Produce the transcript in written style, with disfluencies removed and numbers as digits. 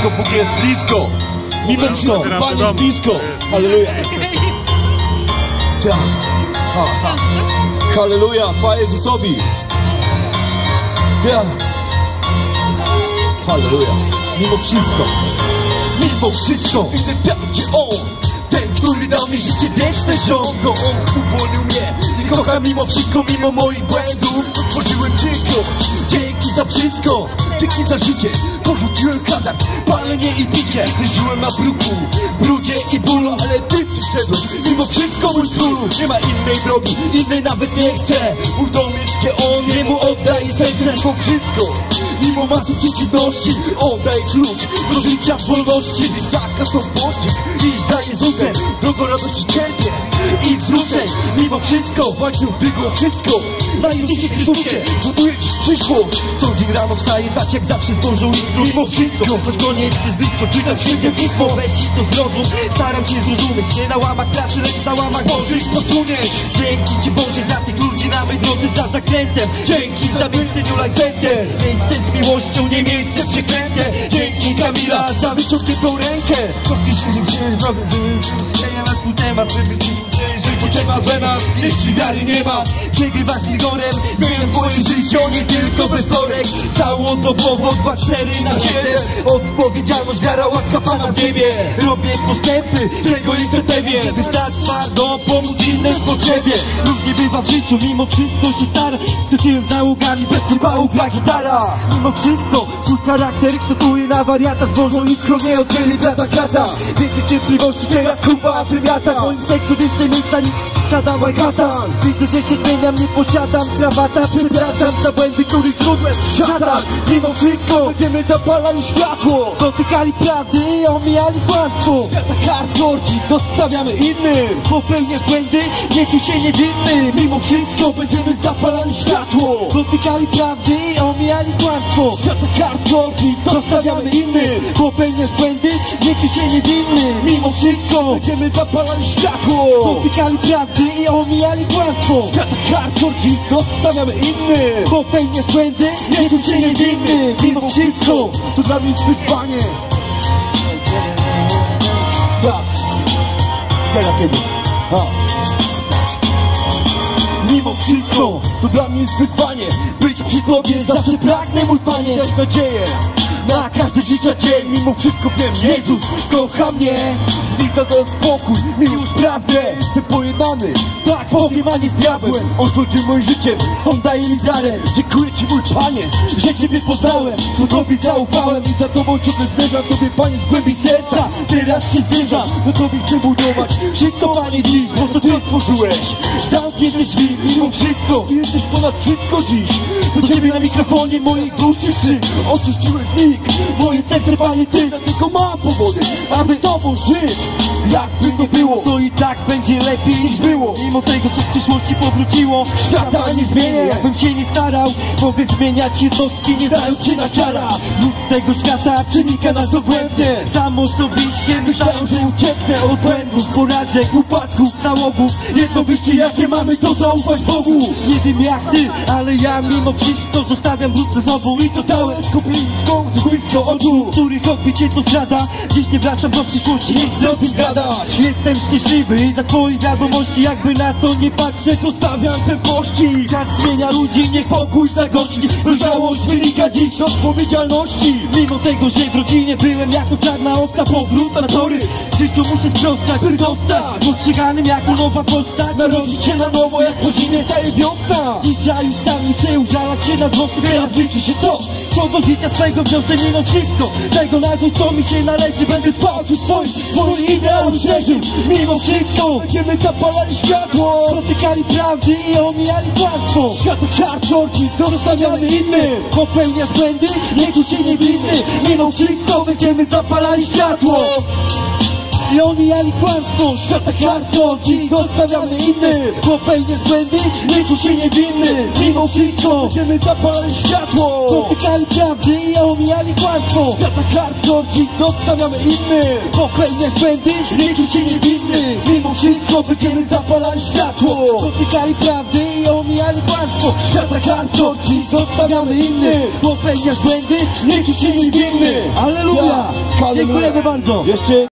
wszystko, Bóg jest blisko. Mimo wszystko, Pan jest blisko. Halleluja. Tak. Halleluja, chwała Jezusowi. Tak. Halleluja. Mimo wszystko, idę tam, gdzie On, ten, który dał mi życie wieczne, ziom. To On uwolnił mnie i kocha mimo wszystko, mimo moich błędów. Otworzyłem Ciebie, dzięki za wszystko, dzięki za życie. Porzuciłem hazard, palenie i picie. Żyłem na bruku, brudzie i bólu, ale Ty przyszedłeś, mimo wszystko, mój królu. Nie ma innej drogi, innej nawet nie chcę. Mój dom jest, gdzie On, Jemu oddaję serce. Mimo wszystko, mimo masy przeciwności, On daje klucz do życia w wolności. Więc zakaz to pocisk, iść za Jezusem, drogą radości cierpię i wzruszeń. Mimo wszystko, walczę było wszystko. Na Jezusie Chrystusie buduję dziś przyszłość. Co dzień rano wstaję tak jak zawsze z Bożą iskrą. Mimo wszystko, choć koniec jest blisko, czytam Święte Pismo. Weź i to zrozum, staram się zrozumieć. Nie na łamach pracy, lecz na łamach Bożych posunieć. Dzięki Ci Boże za tych ludzi na mej drodze, za zakrętem. Dzięki za miejsce New Life Center, miejsce z miłością, nie miejsce przeklęte. Dzięki Kamila za wyciągniętą rękę. Kotki się nie wzięły, zrobię, ja na twój temat, życie ma we nas, jeśli wiary nie ma. Przegrywasz z rigorem, zmieniam swoje życie, nie tylko bezporek. Całodobowo 2-4 na 7. Odpowiedzialność, wiara, łaska Pana w niebie. Robię postępy, tego jestem pewien. Wystarczy twardo pomóc innym w potrzebie. Różnie bywa w życiu, mimo wszystko się staram. Skoczyłem z nałogami, bez cymbałów gra gitara. Mimo wszystko, swój charakter kształtuję na wariata. Z Bożą iskrą nie oddzieli brata krata. Więcej cierpliwości teraz kupa wymiata. W moim sercu więcej miejsca niż siada Majkata. Widzę, że się zmieniam, nie posiadam krawata. Przepraszam za błędy, których źródłem siadam. Mimo wszystko będziemy zapalali światło. Dotykali prawdy i omijali kłamstwo. Świata hardcore dziś zostawiamy innym. Popełniasz błędy, nie czuj się niewinny. Mimo wszystko będziemy zapalali światło. Dotykali prawdy i omijali kłamstwo. Świata hardcore dziś zostawiamy innym. Popełniasz błędy, nie czuj się niewinny. Mimo wszystko będziemy zapalali światło. Dotykali prawdy i omijali kłamstwo. Świata hardcore dziś zostawiamy innym. Popełniasz błędy, nie czuj się niewinny. Mimo wszystko to dla mnie jest wyzwanie. Tak, teraz jedę. Mimo wszystko to dla mnie jest wyzwanie. Być przy Tobie zawsze pragnę, mój Panie. Dać nadzieję na każdy życia dzień. Mimo wszystko wiem, Jezus kocha mnie. Znika go spokój, miłość, prawdę. Jestem pojednany, tak z Bogiem, a nie z diabłem. On rządzi moim życiem, On daje mi darem. Dziękuję Ci, mój Panie, że Ciebie poznałem. Do Tobie zaufałem i za Tobą ciągle zmierzam. Tobie, Panie, z głębi serca teraz się zwierzam. Do Tobie chcę budować wszystko, Panie, dziś, bo to Ty otworzyłeś zamknięte drzwi. Mimo wszystko jesteś ponad wszystko dziś. Do Ciebie na mikrofonie mojej duszy krzyk. Oczyściłeś mig, moje serce, Panie, Ty. Tylko mam powody, aby Tobą żyć. Jakby to było, to i tak będzie lepiej niż było. Mimo tego, co w przyszłości powróciło, świata nie zmienię. Jakbym się nie starał, mogę zmieniać jednostki, nie znając się na czara. Lud tego świata przenika nas dogłębnie. Sam osobiście myślałem, że ucieknę od błędów, porażek, upadków, nałogów. Jedno wyjście jakie mamy, to zaufać Bogu. Nie wiem jak Ty, ale ja mimo wszystko zostawiam lud ze sobą. I to całe skupisko, blisko oczu, których odbicie to zdrada. Dziś nie wracam do przyszłości, nie chcę o tym gadać. Jestem szczęśliwy dla Twoich wiadomości. Jakby na to nie patrzeć, zostawiam pewności. Czas zmienia ludzi, niech pokój zagości. Dojrzałość wynika dziś z odpowiedzialności. Mimo tego, że w rodzinie byłem jako czarna owca, powrót na tory. W życiu muszę sprostać, by dostać postrzeganym jako nowa postać. Narodzić się na nowo, jak po zimie taje wiosna. Dzisiaj już sam nie chcę użalać się na włosy. Teraz liczy się to, co do życia swego wniosę. Mimo wszystko, tego na coś, co mi się należy. Będę trwał przy swoim, swój ideał szerzył. Mimo wszystko będziemy zapalali światło. Dotykali prawdy i omijali kłamstwo. Świata hardcore dziś zostawiamy innym. Popełniasz błędy, nie czuj się niewinny. Mimo wszystko będziemy zapalali światło i omijali kłamstwo. Świata hardcore dziś zostawiamy innym. Popełniasz błędy, nie czuj się niewinny. Mimo wszystko będziemy zapalali światło. Dotykali prawdy i omijali kłamstwo. Świata hardcore dziś zostawiamy innym. Popełniasz błędy, nie czuj się niewinny. Mimo wszystko będziemy zapalali światło. Dotykali prawdy i omijali kłamstwo. Świata hardcore dziś zostawiamy innym. Popełniasz błędy, nie czuj się niewinny. Alleluja! Dziękujemy bardzo. Jeszcze